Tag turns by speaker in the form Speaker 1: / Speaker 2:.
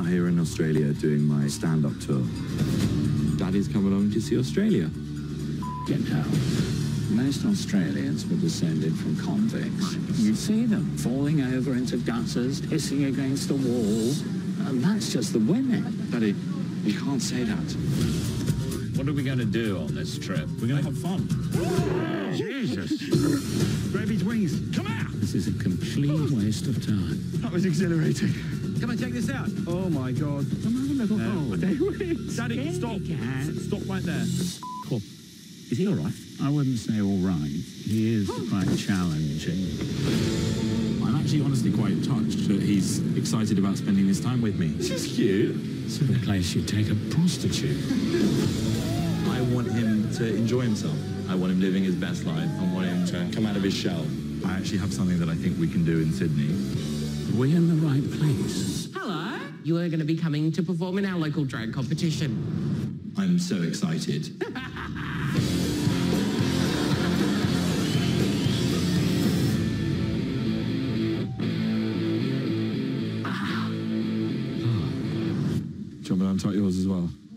Speaker 1: here in Australia doing my stand-up tour. Daddy's come along to see Australia.
Speaker 2: Get out. Most Australians were descended from convicts. You see them falling over into gutters, hissing against the walls, and that's just the women.
Speaker 1: Daddy, you can't say that.
Speaker 3: What are we going to do on this trip? We're going to have fun.
Speaker 4: Jesus! Grab his wings. Come out!
Speaker 2: This is a complete waste of time.
Speaker 4: That was exhilarating.
Speaker 3: Come on, check this out.
Speaker 4: Oh my God.
Speaker 2: Come on, little hole.
Speaker 3: Daddy, stop. Stop right there.
Speaker 2: Cool. Is he all right? I wouldn't say all right. He is quite challenging.
Speaker 1: I'm actually honestly quite touched that he's excited about spending his time with me. This is cute.
Speaker 2: It's a place you'd take a prostitute.
Speaker 1: I want him to enjoy himself. I want him living his best life. I want him to come out of his shell. I actually have something that I think we can do in Sydney.
Speaker 2: Are we in the right place?
Speaker 5: Hello. You are going to be coming to perform in our local drag competition.
Speaker 1: I'm so excited. Do you want me to untie yours as well?